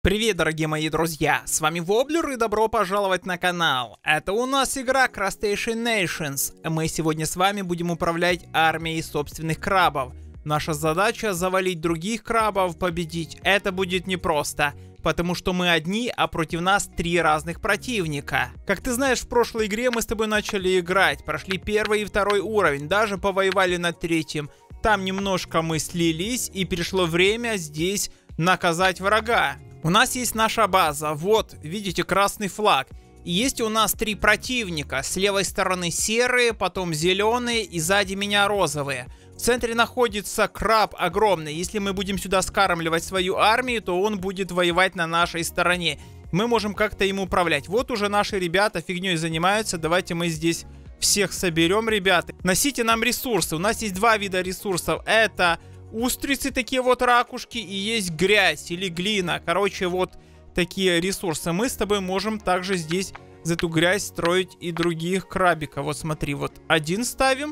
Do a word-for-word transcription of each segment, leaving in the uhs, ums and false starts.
Привет, дорогие мои друзья, с вами Воблер и добро пожаловать на канал. Это у нас игра Crustacean Nations. Мы сегодня с вами будем управлять армией собственных крабов. Наша задача завалить других крабов, победить. Это будет непросто, потому что мы одни, а против нас три разных противника. Как ты знаешь, в прошлой игре мы с тобой начали играть, прошли первый и второй уровень, даже повоевали на третьем. Там немножко мы слились и пришло время здесь наказать врага. У нас есть наша база, вот, видите, красный флаг. И есть у нас три противника. С левой стороны серые, потом зеленые и сзади меня розовые. В центре находится краб огромный. Если мы будем сюда скармливать свою армию, то он будет воевать на нашей стороне. Мы можем как-то им управлять. Вот уже наши ребята фигней занимаются. Давайте мы здесь всех соберем, ребята. Носите нам ресурсы. У нас есть два вида ресурсов. Это устрицы, такие вот ракушки, и есть грязь или глина. Короче, вот такие ресурсы. Мы с тобой можем также здесь за эту грязь строить и других крабиков. Вот смотри, вот один ставим.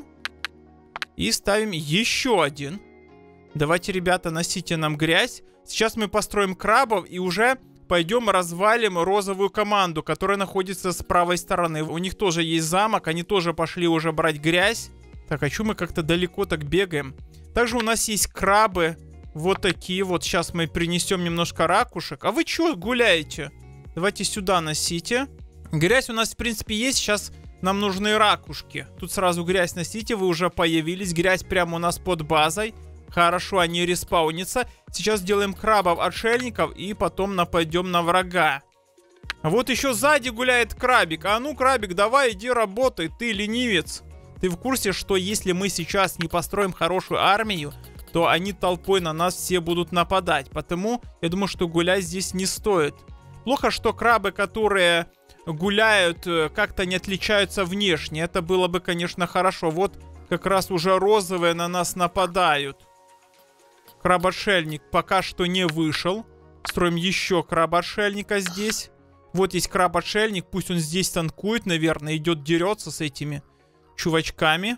И ставим еще один. Давайте, ребята, носите нам грязь. Сейчас мы построим крабов и уже пойдем развалим розовую команду, которая находится с правой стороны. У них тоже есть замок, они тоже пошли уже брать грязь. Так, а что мы как-то далеко так бегаем? Также у нас есть крабы. Вот такие вот. Сейчас мы принесем немножко ракушек. А вы что гуляете? Давайте сюда носите. Грязь у нас, в принципе, есть. Сейчас нам нужны ракушки. Тут сразу грязь носите. Вы уже появились. Грязь прямо у нас под базой. Хорошо, они респаунятся. Сейчас сделаем крабов-отшельников и потом нападем на врага. А вот еще сзади гуляет крабик. А ну, крабик, давай иди работай. Ты ленивец. Ты в курсе, что если мы сейчас не построим хорошую армию, то они толпой на нас все будут нападать. Потому я думаю, что гулять здесь не стоит. Плохо, что крабы, которые гуляют, как-то не отличаются внешне. Это было бы, конечно, хорошо. Вот как раз уже розовые на нас нападают. Краб-отшельник пока что не вышел. Строим еще краб-отшельника здесь. Вот есть краб-отшельник. Пусть он здесь танкует, наверное, идет дерется с этими чувачками.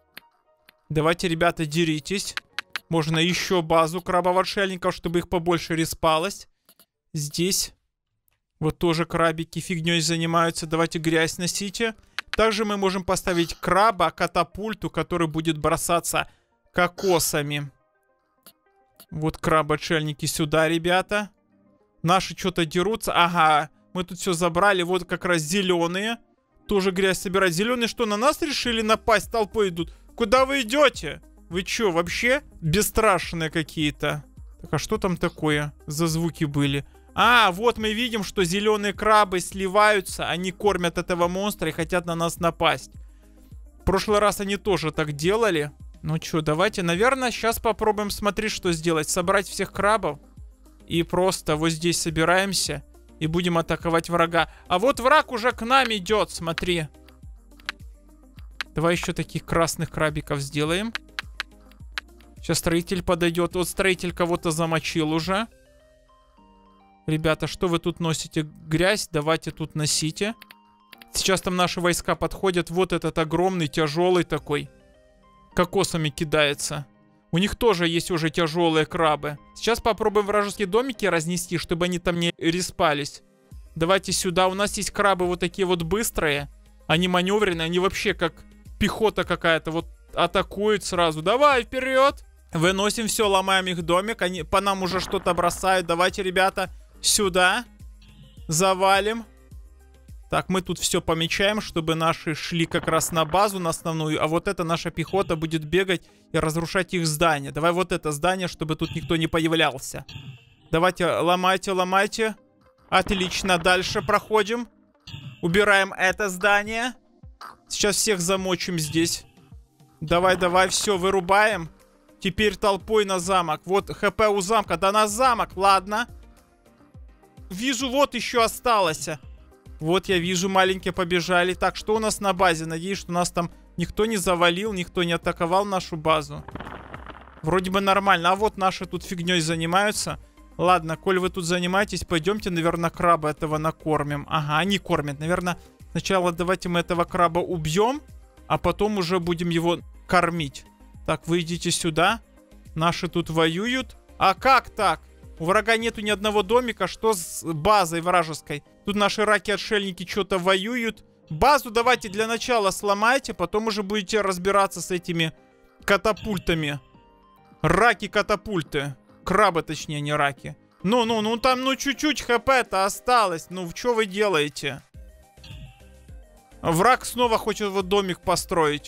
Давайте, ребята, деритесь. Можно еще базу крабов-отшельников, чтобы их побольше респалось. Здесь вот тоже крабики фигней занимаются. Давайте грязь носите. Также мы можем поставить краба-катапульту, который будет бросаться кокосами. Вот крабы-отшельники сюда, ребята. Наши что-то дерутся. Ага, мы тут все забрали. Вот как раз зеленые. Тоже грязь собирать. Зеленые что, на нас решили напасть? Толпой идут. Куда вы идете? Вы что, вообще бесстрашные какие-то? Так, а что там такое за звуки были? А, вот мы видим, что зеленые крабы сливаются. Они кормят этого монстра и хотят на нас напасть. В прошлый раз они тоже так делали. Ну что, давайте, наверное, сейчас попробуем смотреть, что сделать. Собрать всех крабов. И просто вот здесь собираемся. И будем атаковать врага. А вот враг уже к нам идет, смотри. Давай еще таких красных крабиков сделаем. Сейчас строитель подойдет. Вот строитель кого-то замочил уже. Ребята, что вы тут носите? Грязь? Давайте тут носите. Сейчас там наши войска подходят. Вот этот огромный, тяжелый такой. Кокосами кидается. У них тоже есть уже тяжелые крабы. Сейчас попробуем вражеские домики разнести, чтобы они там не респались. Давайте сюда. У нас есть крабы вот такие вот быстрые. Они маневренные. Они вообще как пехота какая-то. Вот атакуют сразу. Давай, вперед! Выносим все, ломаем их домик. Они по нам уже что-то бросают. Давайте, ребята, сюда. Завалим. Так, мы тут все помечаем, чтобы наши шли как раз на базу, на основную. А вот эта наша пехота будет бегать и разрушать их здание. Давай вот это здание, чтобы тут никто не появлялся. Давайте, ломайте, ломайте. Отлично, дальше проходим. Убираем это здание. Сейчас всех замочим здесь. Давай, давай, все, вырубаем. Теперь толпой на замок. Вот хп у замка. Да на замок, ладно. Вижу, вот еще осталось. Вот я вижу, маленькие побежали. Так, что у нас на базе? Надеюсь, что нас там никто не завалил, никто не атаковал нашу базу. Вроде бы нормально. А вот наши тут фигней занимаются. Ладно, коль вы тут занимаетесь, пойдемте, наверное, краба этого накормим. Ага, они кормят. Наверное, сначала давайте мы этого краба убьем, а потом уже будем его кормить. Так, вы идите сюда. Наши тут воюют. А как так? У врага нету ни одного домика. Что с базой вражеской? Тут наши раки-отшельники что-то воюют. Базу давайте для начала сломайте, потом уже будете разбираться с этими катапультами. Раки-катапульты. Крабы, точнее, не раки. Ну-ну, ну там, ну чуть-чуть хп-то осталось. Ну, что вы делаете? Враг снова хочет вот домик построить.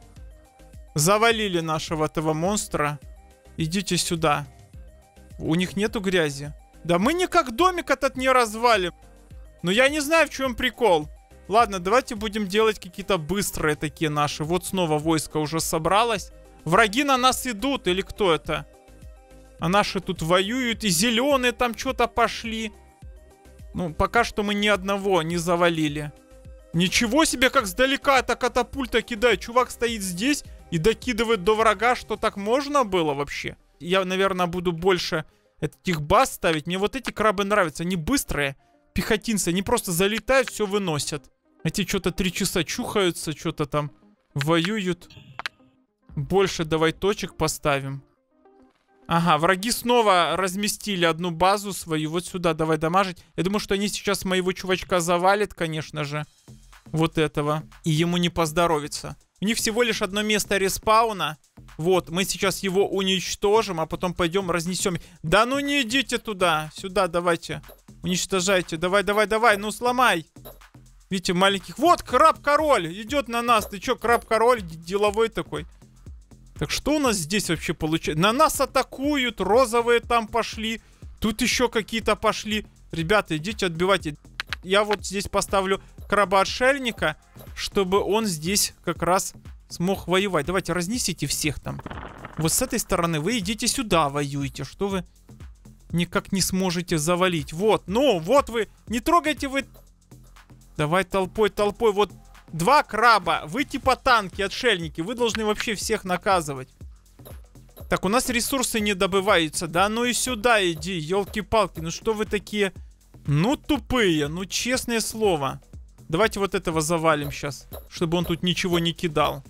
Завалили нашего этого монстра. Идите сюда. У них нету грязи. Да мы никак домик этот не развалим. Но я не знаю, в чем прикол. Ладно, давайте будем делать какие-то быстрые такие наши. Вот снова войско уже собралось. Враги на нас идут, или кто это? А наши тут воюют, и зеленые там что-то пошли. Ну, пока что мы ни одного не завалили. Ничего себе, как сдалека эта катапульта кидает. Чувак стоит здесь и докидывает до врага, что так можно было вообще? Я, наверное, буду больше этих баз ставить. Мне вот эти крабы нравятся. Они быстрые, пехотинцы. Они просто залетают, все выносят. Эти что-то три часа чухаются, что-то там воюют. Больше давай точек поставим. Ага, враги снова разместили одну базу свою. Вот сюда давай дамажить. Я думаю, что они сейчас моего чувачка завалят, конечно же. Вот этого. И ему не поздоровится. У них всего лишь одно место респауна. Вот, мы сейчас его уничтожим, а потом пойдем разнесем. Да ну не идите туда. Сюда давайте. Уничтожайте. Давай, давай, давай. Ну сломай. Видите, маленьких. Вот, краб-король. Идет на нас. Ты что, краб-король? Деловой такой. Так что у нас здесь вообще получается? На нас атакуют. Розовые там пошли. Тут еще какие-то пошли. Ребята, идите отбивайте. Я вот здесь поставлю краба-отшельника, чтобы он здесь как раз смог воевать. Давайте разнесите всех там. Вот с этой стороны вы идите сюда воюйте. Что вы никак не сможете завалить. Вот, ну, вот вы. Не трогайте вы. Давай толпой, толпой. Вот два краба. Вы типа танки, отшельники. Вы должны вообще всех наказывать. Так, у нас ресурсы не добываются. Да ну и сюда иди, елки-палки. Ну что вы такие... Ну, тупые, ну, честное слово. Давайте вот этого завалим сейчас, чтобы он тут ничего не кидал.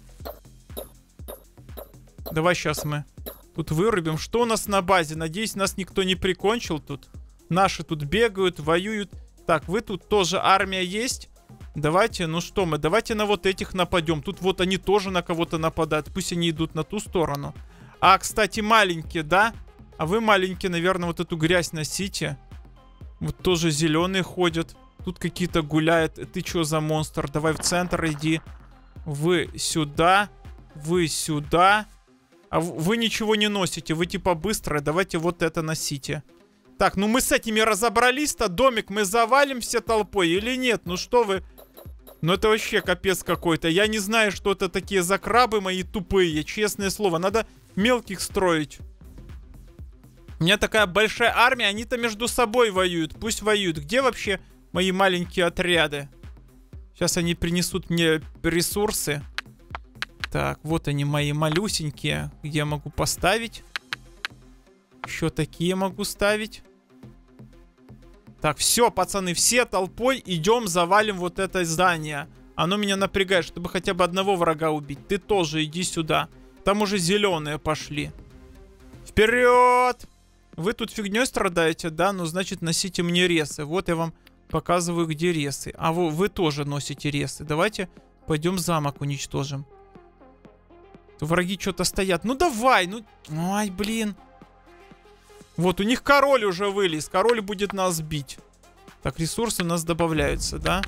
Давай сейчас мы тут вырубим. Что у нас на базе? Надеюсь, нас никто не прикончил тут. Наши тут бегают, воюют. Так, вы тут тоже армия есть? Давайте, ну что мы, давайте на вот этих нападем. Тут вот они тоже на кого-то нападают. Пусть они идут на ту сторону. А, кстати, маленькие, да? А вы маленькие, наверное, вот эту грязь носите. Вот тоже зеленые ходят. Тут какие-то гуляют. Ты что за монстр? Давай в центр иди. Вы сюда. Вы сюда. А вы ничего не носите. Вы типа быстрые. Давайте вот это носите. Так, ну мы с этими разобрались-то. Домик мы завалим все толпой или нет? Ну что вы... Ну это вообще капец какой-то. Я не знаю, что это такие за крабы мои тупые. Честное слово. Надо мелких строить. У меня такая большая армия, они-то между собой воюют. Пусть воюют. Где вообще мои маленькие отряды? Сейчас они принесут мне ресурсы. Так, вот они мои малюсенькие. Где я могу поставить? Еще такие могу ставить. Так, все, пацаны, все толпой идем, завалим вот это здание. Оно меня напрягает, чтобы хотя бы одного врага убить. Ты тоже иди сюда. Там уже зеленые пошли. Вперед! Вы тут фигней страдаете, да? Ну, значит, носите мне ресы. Вот я вам показываю, где ресы. А вы, вы тоже носите ресы. Давайте пойдем замок уничтожим. Враги что-то стоят. Ну, давай, ну... Ай, блин. Вот, у них король уже вылез. Король будет нас бить. Так, ресурсы у нас добавляются, да?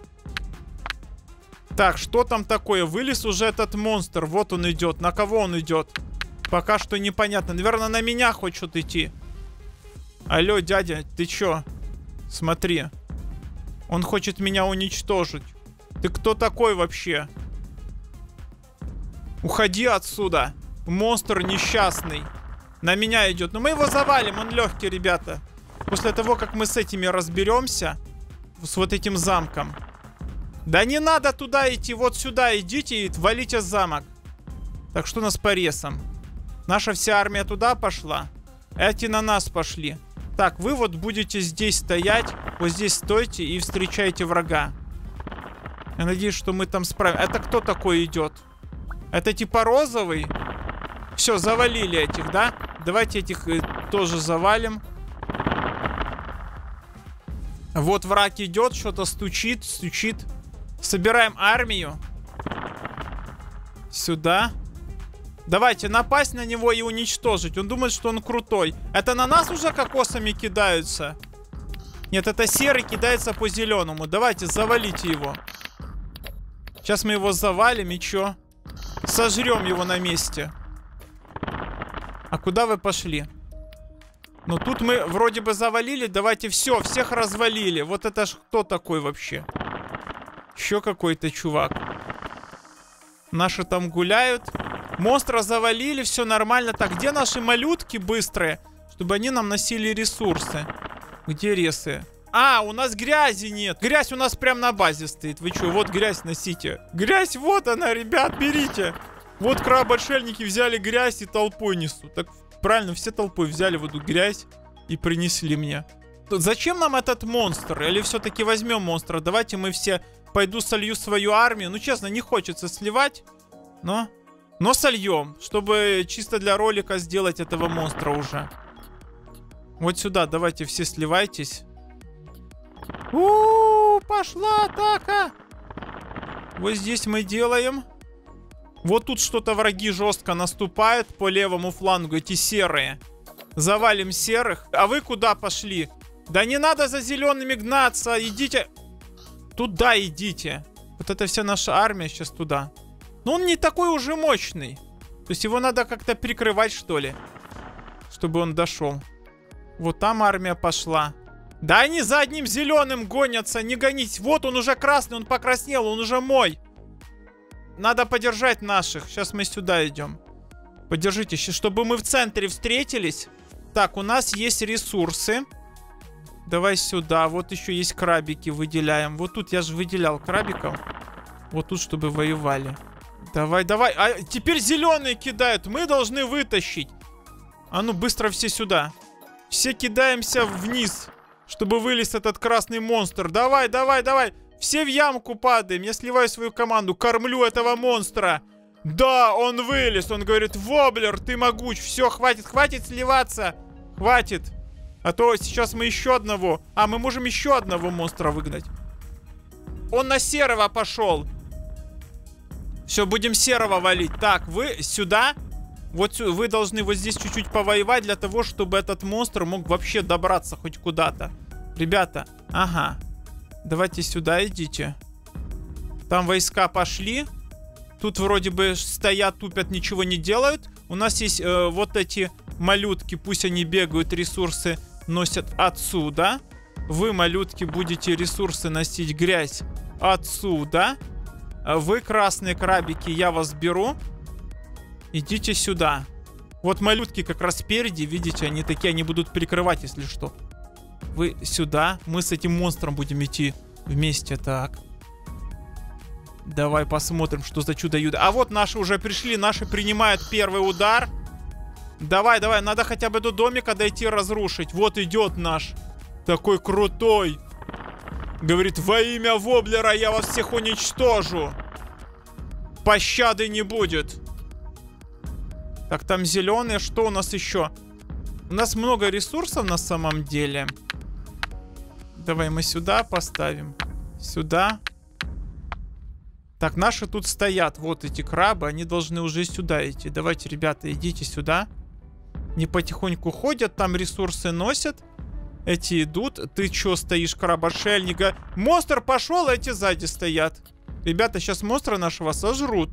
Так, что там такое? Вылез уже этот монстр. Вот он идет. На кого он идет? Пока что непонятно. Наверное, на меня хочет идти. Алло, дядя, ты чё? Смотри. Он хочет меня уничтожить. Ты кто такой вообще? Уходи отсюда. Монстр несчастный. На меня идет. Но мы его завалим, он легкий, ребята. После того, как мы с этими разберемся. С вот этим замком. Да не надо туда идти. Вот сюда идите и валите замок. Так, что у нас по ресам? Наша вся армия туда пошла. Эти на нас пошли. Так, вы вот будете здесь стоять. Вот здесь стойте и встречайте врага. Я надеюсь, что мы там справимся. Это кто такой идет? Это типа розовый? Все, завалили этих, да? Давайте этих э, тоже завалим. Вот враг идет, что-то стучит, стучит. Собираем армию. Сюда. Давайте напасть на него и уничтожить. Он думает, что он крутой. Это на нас уже кокосами кидаются? Нет, это серый кидается по зеленому. Давайте, завалите его. Сейчас мы его завалим и чё? Сожрем его на месте. А куда вы пошли? Ну тут мы вроде бы завалили. Давайте все, всех развалили. Вот это ж кто такой вообще? Еще какой-то чувак. Наши там гуляют. Монстра завалили, все нормально. Так, где наши малютки быстрые? Чтобы они нам носили ресурсы. Где ресы? А, у нас грязи нет. Грязь у нас прям на базе стоит. Вы что, вот грязь носите. Грязь, вот она, ребят, берите. Вот краб-отшельники взяли грязь и толпой несут. Так правильно, все толпой взяли вот эту грязь и принесли мне. Зачем нам этот монстр? Или все-таки возьмем монстра? Давайте мы все... Пойду солью свою армию. Ну, честно, не хочется сливать. Но... Но сольем, чтобы чисто для ролика сделать этого монстра уже. Вот сюда давайте все сливайтесь. У-у-у, пошла атака. Вот здесь мы делаем. Вот тут что-то враги жестко наступают по левому флангу, эти серые. Завалим серых. А вы куда пошли? Да не надо за зелеными гнаться, идите. Туда идите. Вот это вся наша армия сейчас туда. Но он не такой уже мощный. То есть его надо как-то прикрывать, что ли. Чтобы он дошел. Вот там армия пошла. Да они за одним зеленым гонятся. Не гонись. Вот он уже красный, он покраснел, он уже мой. Надо поддержать наших. Сейчас мы сюда идем. Поддержите, чтобы мы в центре встретились. Так, у нас есть ресурсы. Давай сюда. Вот еще есть крабики, выделяем. Вот тут я же выделял крабиков. Вот тут, чтобы воевали. Давай, давай. А теперь зеленые кидают. Мы должны вытащить. А ну, быстро все сюда. Все кидаемся вниз, чтобы вылез этот красный монстр. Давай, давай, давай. Все в ямку падаем. Я сливаю свою команду. Кормлю этого монстра. Да, он вылез. Он говорит: Воблер, ты могуч. Все, хватит, хватит сливаться. Хватит. А то сейчас мы еще одного... А, мы можем еще одного монстра выгнать. Он на серого пошел. Все, будем серого валить. Так, вы сюда. Вот вы должны вот здесь чуть-чуть повоевать для того, чтобы этот монстр мог вообще добраться хоть куда-то. Ребята, ага. Давайте сюда идите. Там войска пошли. Тут вроде бы стоят, тупят, ничего не делают. У нас есть э, вот эти малютки. Пусть они бегают, ресурсы носят отсюда. Вы, малютки, будете ресурсы носить, грязь, отсюда. Вы, красные крабики, я вас беру. Идите сюда. Вот малютки как раз спереди, видите, они такие, они будут прикрывать, если что. Вы сюда. Мы с этим монстром будем идти вместе. Так. Давай посмотрим, что за чудо-юдо. А вот наши уже пришли, наши принимают первый удар. Давай, давай, надо хотя бы до домика дойти разрушить. Вот идет наш. Такой крутой. Говорит: во имя Воблера я вас всех уничтожу. Пощады не будет. Так, там зеленые. Что у нас еще? У нас много ресурсов на самом деле. Давай мы сюда поставим. Сюда. Так, наши тут стоят. Вот эти крабы. Они должны уже сюда идти. Давайте, ребята, идите сюда. Не потихоньку ходят. Там ресурсы носят. Эти идут. Ты чё стоишь, краб-отшельника? Монстр пошел, а эти сзади стоят. Ребята, сейчас монстра нашего сожрут.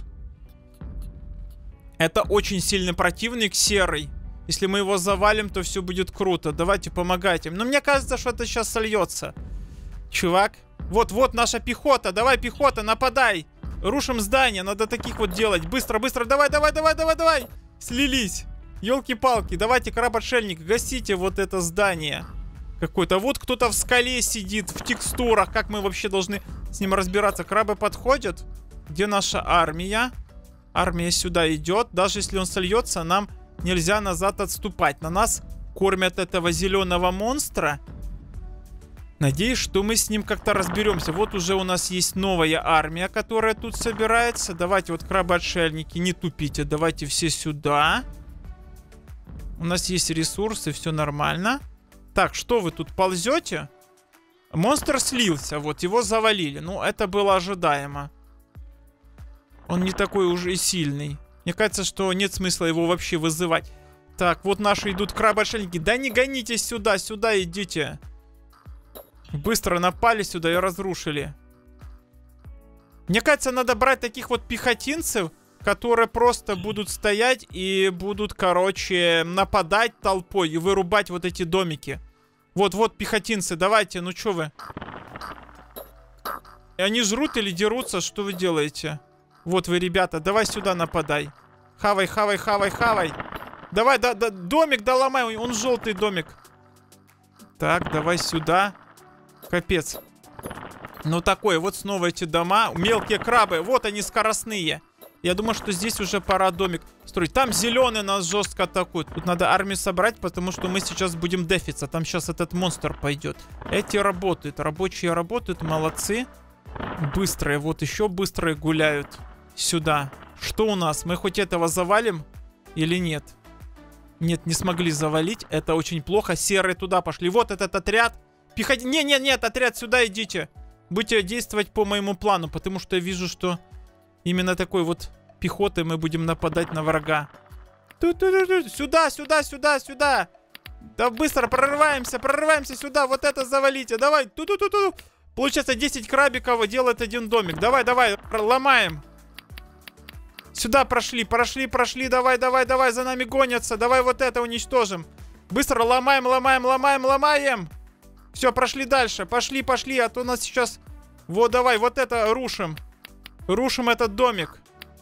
Это очень сильный противник, серый. Если мы его завалим, то все будет круто. Давайте помогайте. Но мне кажется, что это сейчас сольется. Чувак. Вот-вот наша пехота. Давай, пехота, нападай. Рушим здание. Надо таких вот делать. Быстро, быстро. Давай, давай, давай, давай, давай. Слились. Ёлки-палки. Давайте, краб-отшельник, гасите вот это здание. Какой-то. Вот кто-то в скале сидит, в текстурах. Как мы вообще должны с ним разбираться? Крабы подходят. Где наша армия? Армия сюда идет. Даже если он сольется, нам нельзя назад отступать. На нас кормят этого зеленого монстра. Надеюсь, что мы с ним как-то разберемся. Вот уже у нас есть новая армия, которая тут собирается. Давайте, вот крабы-отшельники, не тупите. Давайте все сюда. У нас есть ресурсы, все нормально. Так, что вы тут ползете? Монстр слился, вот, его завалили. Ну, это было ожидаемо. Он не такой уже и сильный. Мне кажется, что нет смысла его вообще вызывать. Так, вот наши идут крабы-отшельники. Да не гонитесь сюда, сюда идите. Быстро напали сюда и разрушили. Мне кажется, надо брать таких вот пехотинцев, которые просто будут стоять и будут, короче, нападать толпой и вырубать вот эти домики. Вот-вот пехотинцы, давайте, ну чё вы? Они жрут или дерутся, что вы делаете? Вот вы, ребята, давай сюда нападай. Хавай, хавай, хавай, хавай. Давай, да, да, домик, да, ломай, он желтый домик. Так, давай сюда. Капец. Ну такой, вот снова эти дома. Мелкие крабы, вот они скоростные. Я думаю, что здесь уже пора домик строить. Там зеленый нас жестко атакует. Тут надо армию собрать, потому что мы сейчас будем дефиться. Там сейчас этот монстр пойдет. Эти работают, рабочие работают, молодцы. Быстрые, вот еще быстрые гуляют. Сюда. Что у нас? Мы хоть этого завалим или нет? Нет, не смогли завалить. Это очень плохо. Серые туда пошли. Вот этот отряд. Пехот... Не, не, нет, отряд, сюда идите. Будете действовать по моему плану, потому что я вижу, что именно такой вот пехотой мы будем нападать на врага. Ту-ту-ту-ту. Сюда, сюда, сюда, сюда. Да быстро прорываемся, прорываемся сюда. Вот это завалите. Давай. Ту-ту-ту-ту. Получается десять крабиков делает один домик. Давай, давай, ломаем. Сюда прошли, прошли, прошли. Давай, давай, давай, за нами гонятся. Давай вот это уничтожим. Быстро ломаем, ломаем, ломаем, ломаем. Все, прошли дальше. Пошли, пошли, а то нас сейчас... Вот, давай, вот это рушим. Рушим этот домик.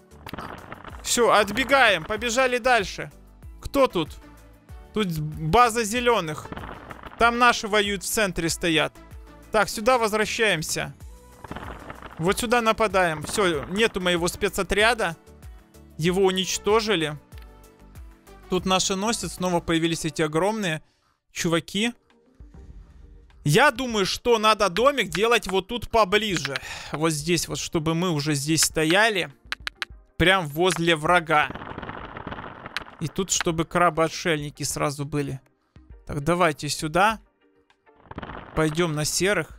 Все, отбегаем, побежали дальше. Кто тут? Тут база зеленых. Там наши воюют, в центре стоят. Так, сюда возвращаемся. Вот сюда нападаем. Все, нету моего спецотряда. Его уничтожили. Тут наши носят. Снова появились эти огромные чуваки. Я думаю, что надо домик делать вот тут поближе. Вот здесь вот, чтобы мы уже здесь стояли. Прям возле врага. И тут, чтобы крабы-отшельники сразу были. Так, давайте сюда. Пойдем на серых.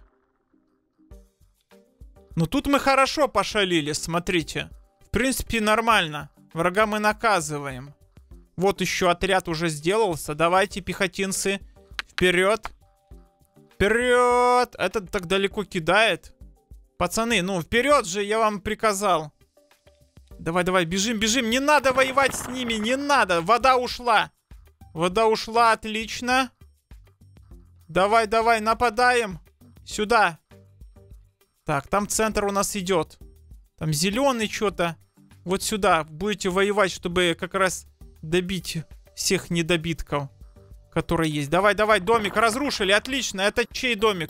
Ну, тут мы хорошо пошалили, смотрите. В принципе, нормально. Врага мы наказываем. Вот еще отряд уже сделался. Давайте, пехотинцы, вперед. Вперед! Этот так далеко кидает. Пацаны, ну вперед же, я вам приказал. Давай, давай, бежим, бежим. Не надо воевать с ними, не надо. Вода ушла. Вода ушла, отлично. Давай, давай, нападаем. Сюда. Так, там центр у нас идет. Там зеленый что-то. Вот сюда будете воевать, чтобы как раз добить всех недобитков, которые есть. Давай, давай, домик разрушили, отлично. Это чей домик?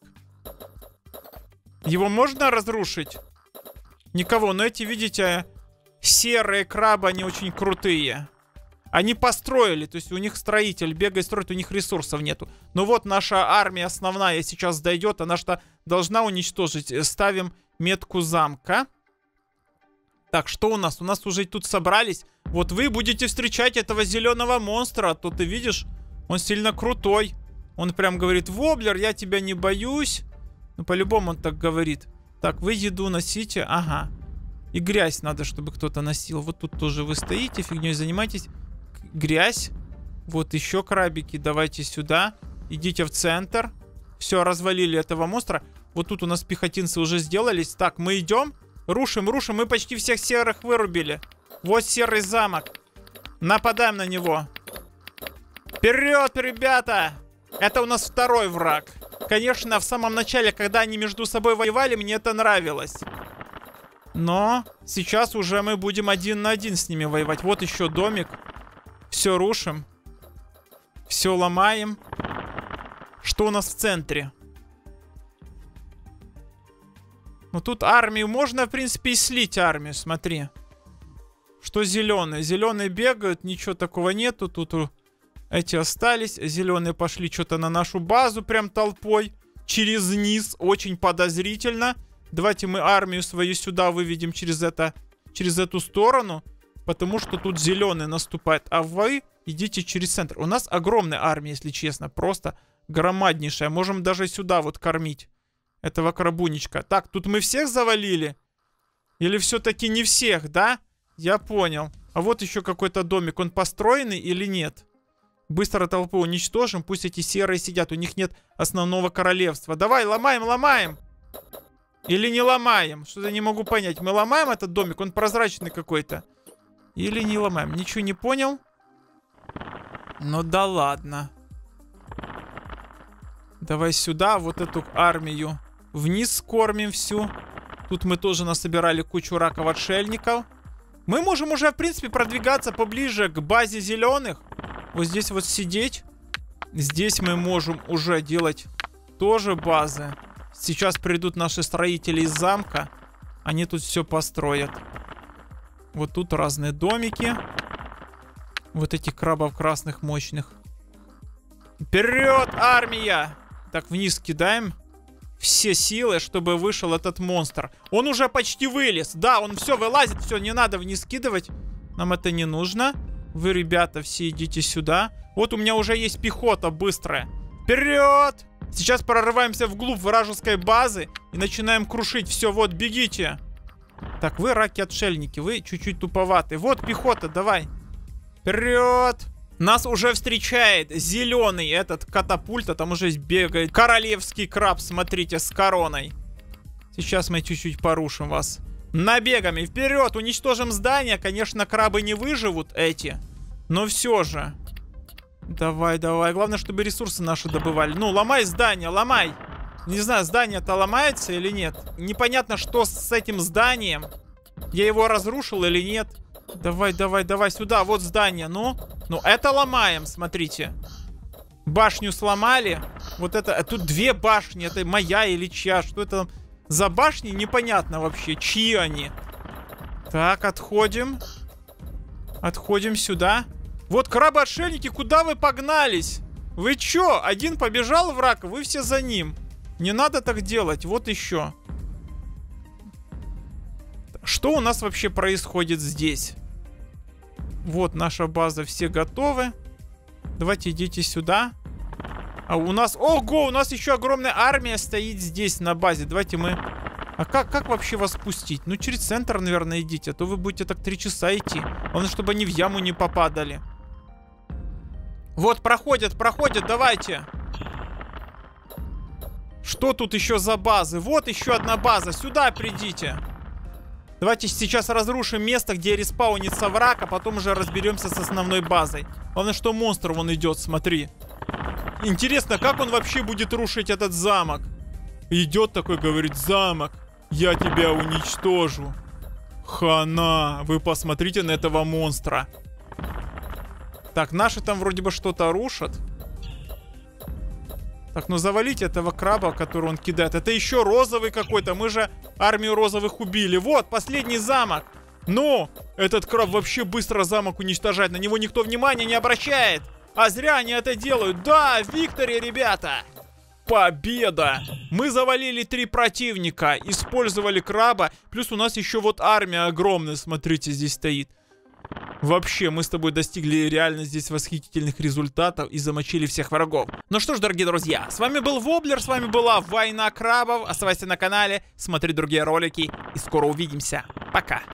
Его можно разрушить? Никого, но эти, видите, серые крабы, они очень крутые. Они построили, то есть у них строитель бегает, строит, у них ресурсов нету. Но вот наша армия основная сейчас дойдет, она что должна уничтожить. Ставим метку замка. Так, что у нас? У нас уже тут собрались. Вот вы будете встречать этого зеленого монстра. То ты видишь, он сильно крутой. Он прям говорит: Воблер, я тебя не боюсь. Ну, по-любому он так говорит. Так, вы еду носите. Ага. И грязь надо, чтобы кто-то носил. Вот тут тоже вы стоите, фигней занимаетесь. Грязь. Вот еще крабики. Давайте сюда. Идите в центр. Все, развалили этого монстра. Вот тут у нас пехотинцы уже сделались. Так, мы идем. Рушим, рушим. Мы почти всех серых вырубили. Вот серый замок. Нападаем на него. Вперед, ребята! Это у нас второй враг. Конечно, в самом начале, когда они между собой воевали, мне это нравилось. Но сейчас уже мы будем один на один с ними воевать. Вот еще домик. Все рушим. Все ломаем. Что у нас в центре? Ну тут армию можно, в принципе, и слить армию. Смотри. Что зеленые? Зеленые бегают, ничего такого нету. Тут эти остались. Зеленые пошли что-то на нашу базу прям толпой. Через низ. Очень подозрительно. Давайте мы армию свою сюда выведем через это, через эту сторону. Потому что тут зеленые наступают. А вы идите через центр. У нас огромная армия, если честно. Просто Громаднейшая. Можем даже сюда вот кормить этого крабунечка. Так, тут мы всех завалили? Или все-таки не всех, да? Я понял. А вот еще какой-то домик. Он построенный или нет? Быстро толпу уничтожим. Пусть эти серые сидят. У них нет основного королевства. Давай, ломаем, ломаем. Или не ломаем? Что-то не могу понять. Мы ломаем этот домик? Он прозрачный какой-то. Или не ломаем? Ничего не понял. Ну да ладно. Давай сюда вот эту армию. Вниз скормим всю. Тут мы тоже насобирали кучу раков-отшельников. Мы можем уже, в принципе, продвигаться поближе к базе зеленых. Вот здесь вот сидеть. Здесь мы можем уже делать тоже базы. Сейчас придут наши строители из замка. Они тут все построят. Вот тут разные домики. Вот этих крабов красных мощных. Вперед, армия! Так, вниз кидаем все силы, чтобы вышел этот монстр. Он уже почти вылез. Да, он все вылазит. Все, не надо вниз кидывать. Нам это не нужно. Вы, ребята, все идите сюда. Вот у меня уже есть пехота быстрая. Вперед! Сейчас прорываемся вглубь вражеской базы и начинаем крушить. Все, вот, бегите. Так, вы раки-отшельники. Вы чуть-чуть туповаты. Вот пехота, давай. Вперед! Нас уже встречает зеленый этот катапульт, а там уже бегает королевский краб, смотрите, с короной. Сейчас мы чуть-чуть порушим вас. Набегами, вперед, уничтожим здание. Конечно, крабы не выживут эти, но все же. Давай, давай, главное, чтобы ресурсы наши добывали. Ну, ломай здание, ломай. Не знаю, здание-то ломается или нет. Непонятно, что с этим зданием. Я его разрушил или нет. Давай, давай, давай сюда, вот здание, ну. Ну, это ломаем, смотрите. Башню сломали. Вот это, тут две башни, это моя или чья? Что это за башни? Непонятно вообще, чьи они. Так, отходим. Отходим сюда. Вот крабы-отшельники, куда вы погнались? Вы чё? Один побежал враг, вы все за ним. Не надо так делать, вот еще. Что у нас вообще происходит здесь? Вот наша база, все готовы. Давайте идите сюда. А у нас... Ого, у нас еще огромная армия стоит здесь на базе. Давайте мы... А как, как вообще вас спустить? Ну, через центр, наверное, идите. А то вы будете так три часа идти. Главное, чтобы они в яму не попадали. Вот, проходят, проходят, давайте. Что тут еще за базы? Вот еще одна база. Сюда придите. Давайте сейчас разрушим место, где респаунится враг, а потом уже разберемся с основной базой. Главное, что монстр вон идет, смотри. Интересно, как он вообще будет рушить этот замок? Идет такой, говорит, замок, я тебя уничтожу. Хана, вы посмотрите на этого монстра. Так, наши там вроде бы что-то рушат. Так, ну завалить этого краба, который он кидает. Это еще розовый какой-то. Мы же армию розовых убили. Вот, последний замок. Но этот краб вообще быстро замок уничтожает. На него никто внимания не обращает. А зря они это делают. Да, Виктори, ребята. Победа! Мы завалили три противника. Использовали краба. Плюс у нас еще вот армия огромная. Смотрите, здесь стоит. Вообще, мы с тобой достигли реально здесь восхитительных результатов и замочили всех врагов. Ну что ж, дорогие друзья, с вами был Воблер, с вами была Война крабов. Оставайся на канале, смотри другие ролики и скоро увидимся. Пока.